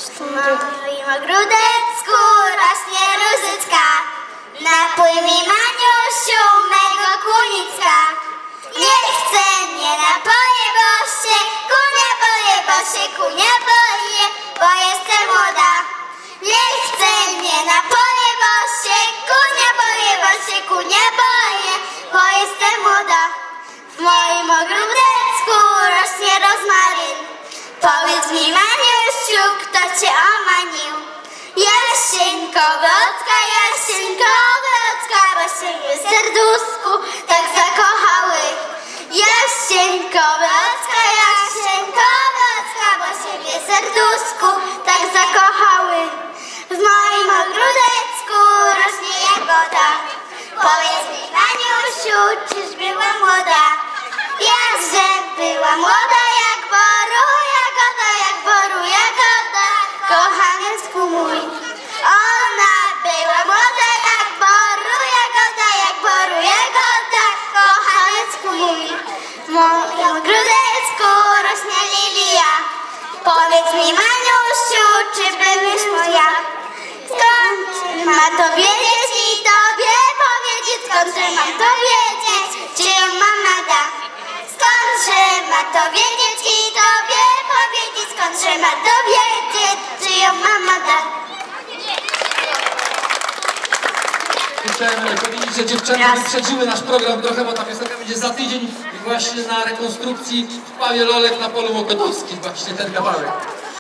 W moim ogródeczku rośnie różyczka. Napój mi, Maniusiu, mego kunicka. Nie chcę, nie napoję, bo się kunia boję, bo jestem młoda. Nie chcę, nie napoję, bo się kunia boję, bo jestem młoda. W moim ogródeczku rośnie rozmaryn. Powiedz mi, Maniusiu, kto cię omanił? Jasieńkowe oczka, bo się w serduszku tak zakochały. Jasieńkowe oczka, bo się w serduszku tak zakochały. W moim ogródeczku rośnie jagoda. Powiedz mi, Maniusiu, czyż była młoda? Jakże była młoda, jak boru jagoda, kochanek mój. Ona była młoda, jak boru jagoda, kochanek mój. W moim ogródeczku rośnie lilia. Powiedz mi, Maniusiu, czy byłeś moja? Skąd ma to wiedzieć i tobie powiedzieć? Skądże mam to wiedzieć, czy ją mama da? Skądże ma to wiedzieć i tobie powiedzieć? Skądże ma to wiedzieć, czy ją mama da? Chciałem powiedzieć, że dziewczęta wyprzedziły nasz program trochę, bo ta piosenka będzie za tydzień właśnie na rekonstrukcji w Pawie Lolek na polu Mokotowskim, właśnie ten kawałek.